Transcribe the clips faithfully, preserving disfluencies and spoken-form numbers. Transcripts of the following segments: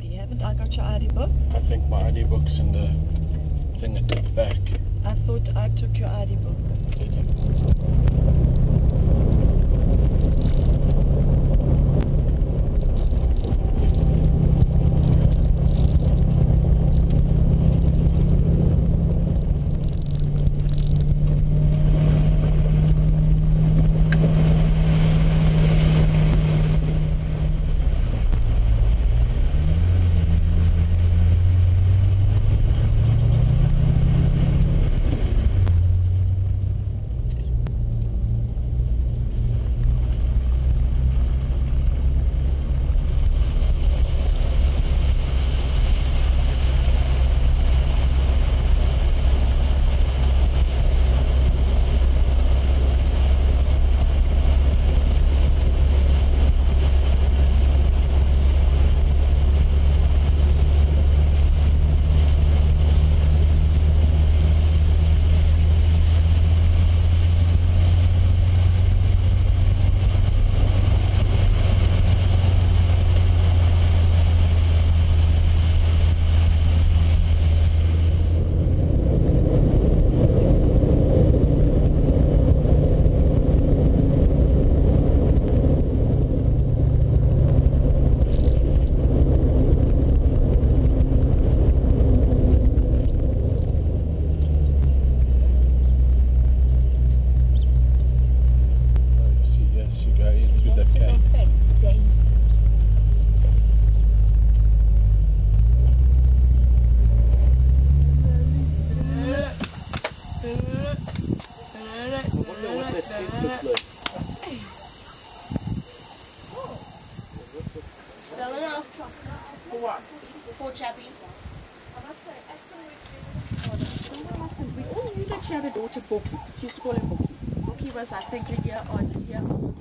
Kgalagadi. Haven't I got your I D book? I think my I D book's in the thing at the back. I thought I took your I D book. Did you? Still enough. For what? For Chappie. We all knew that she had a daughter, Borky. She used to call him Borky. Borky was, I think, a year or a year old.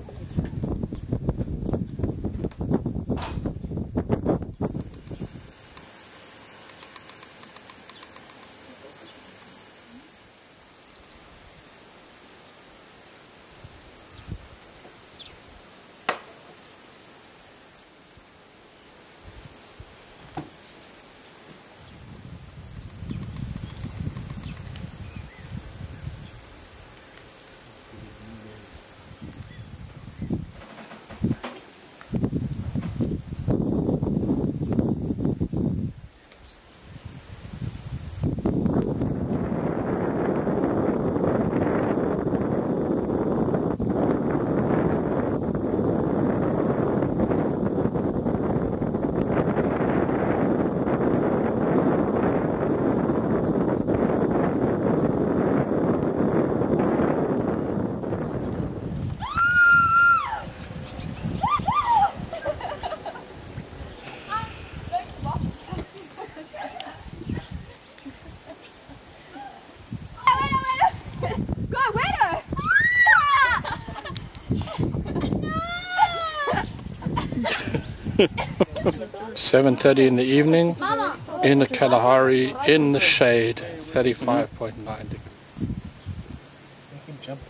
seven thirty in the evening, in the Kalahari, in the shade, thirty-five point nine degrees. Make him jump.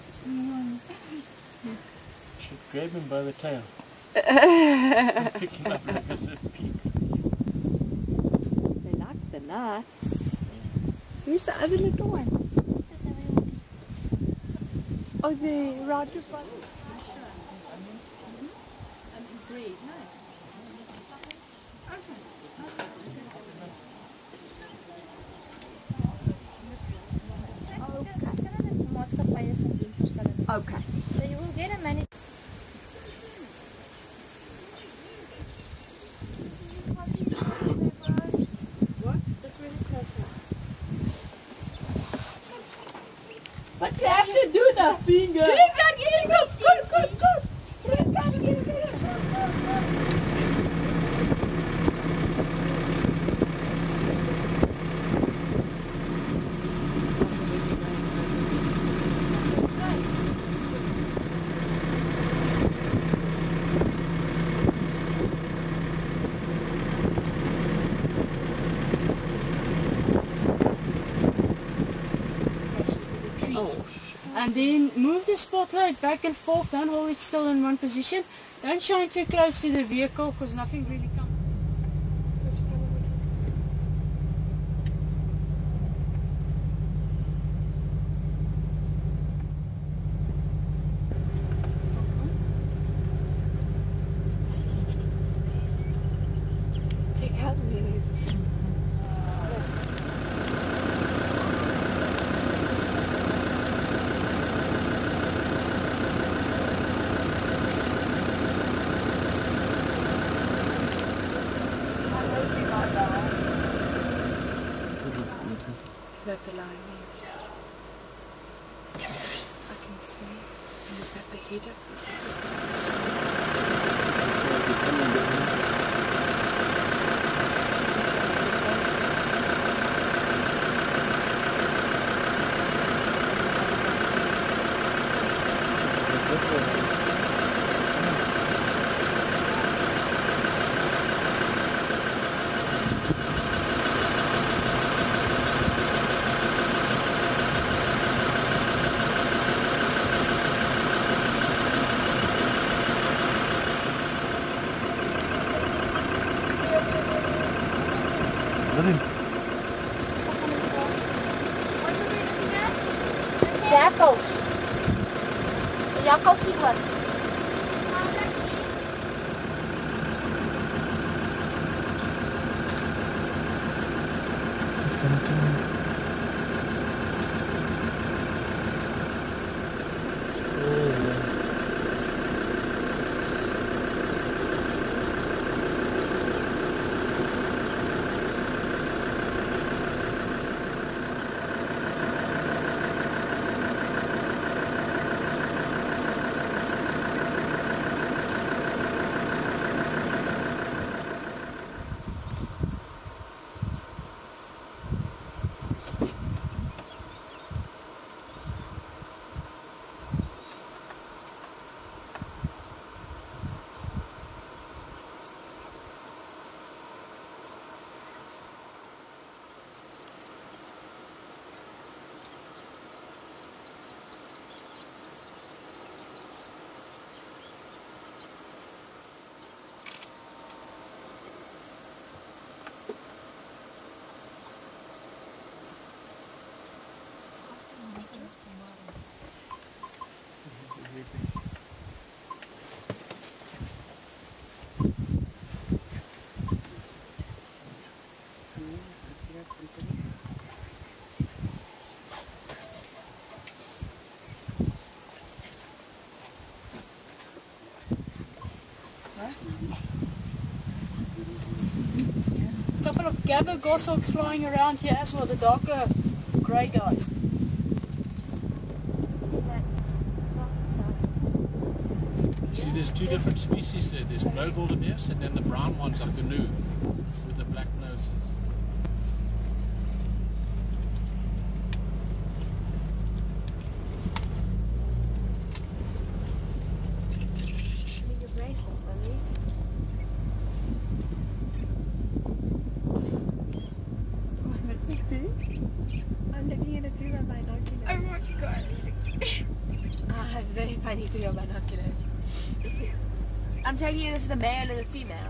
Should grab him by the tail. And pick him up like a peak. They like the nuts. Where's the other little one? Oh, the right of one. Okay. So you will get a minute. What? That's really crazy. But you have to do the finger. Get it, get it, go, go, go, go. Get it, get it, get it, get it. And then move the spotlight back and forth. Don't hold it still in one position. Don't shine too close to the vehicle because nothing really comes. Hurry. Jackals. Die jakkals hier ook. It's gonna come. A couple of gabber goshawks flying around here as well, the darker grey guys. You see there's two different species there. There's blue golden ears and then the brown ones are canoe with the black noses. I'm looking at it through my binoculars. Oh my god. Ah, it's very funny through your binoculars. I'm taking you this is the male and the female.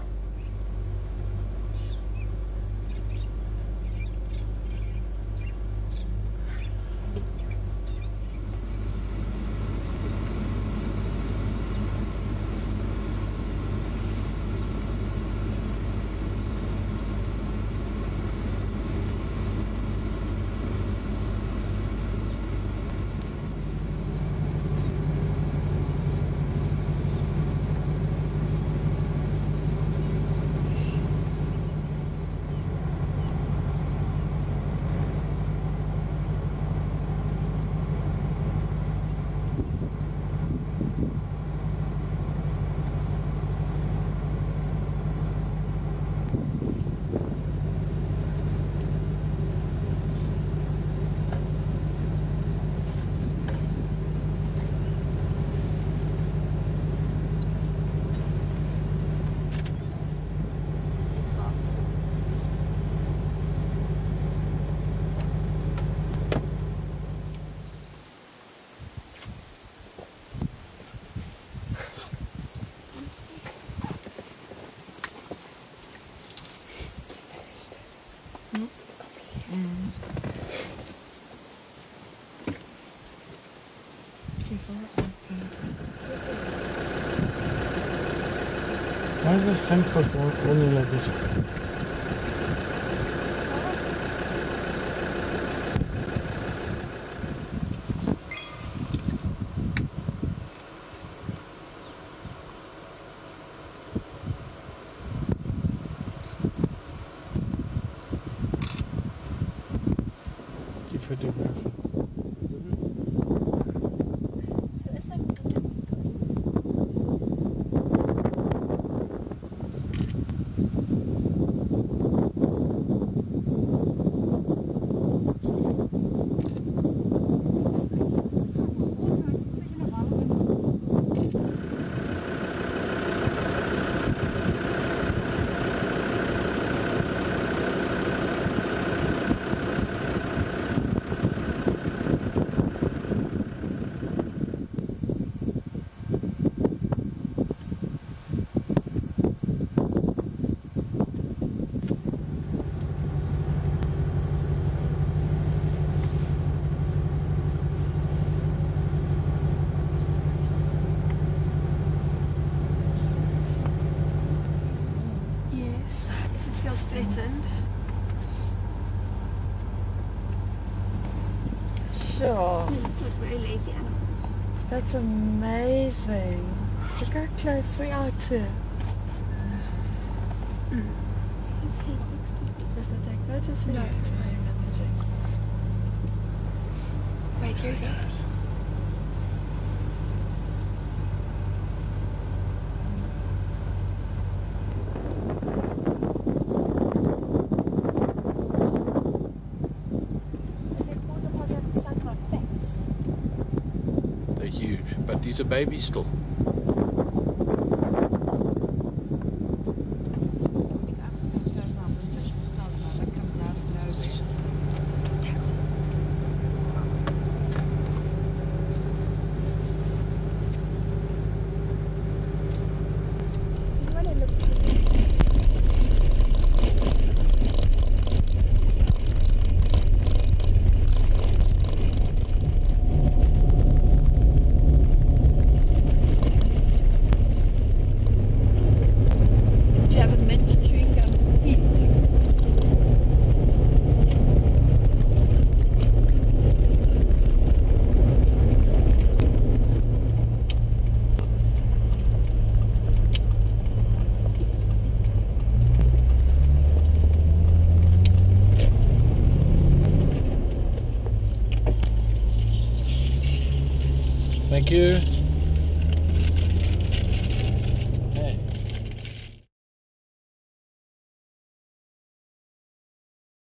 Why is this handcuff only like this? Die Fotografen. feels threatened. Sure. Look, very lazy animals. That's amazing. Look how close we are to. His head looks too big. Does that take photos for you? Wait, here he goes. They're huge, but these are babies still. Thank you.